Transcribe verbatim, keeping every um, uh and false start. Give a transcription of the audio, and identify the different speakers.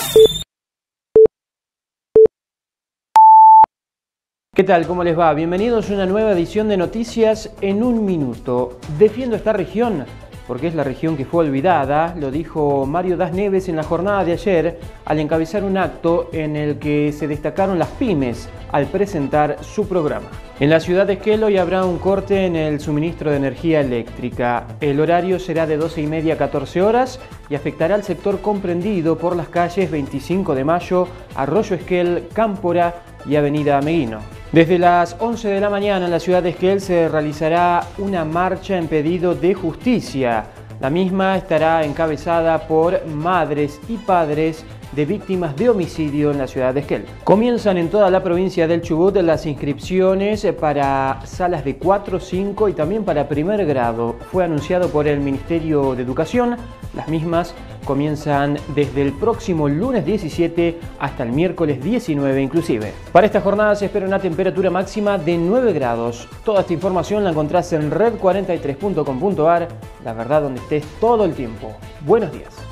Speaker 1: ¿Qué tal? ¿Cómo les va? Bienvenidos a una nueva edición de Noticias en un Minuto. Defiendo esta región porque es la región que fue olvidada, lo dijo Mario Das Neves en la jornada de ayer al encabezar un acto en el que se destacaron las pymes al presentar su programa. En la ciudad de Esquel hoy habrá un corte en el suministro de energía eléctrica. El horario será de doce y media a catorce horas y afectará al sector comprendido por las calles veinticinco de mayo, Arroyo Esquel, Cámpora y Avenida Meguino. Desde las once de la mañana en la ciudad de Esquel se realizará una marcha en pedido de justicia. La misma estará encabezada por madres y padres de víctimas de homicidio en la ciudad de Esquel. Comienzan en toda la provincia del Chubut las inscripciones para salas de cuatro, cinco y también para primer grado. Fue anunciado por el Ministerio de Educación. Las mismas comienzan desde el próximo lunes diecisiete hasta el miércoles diecinueve inclusive. Para esta jornada se espera una temperatura máxima de nueve grados. Toda esta información la encontrás en red cuarenta y tres punto com punto ar, la verdad donde estés todo el tiempo. Buenos días.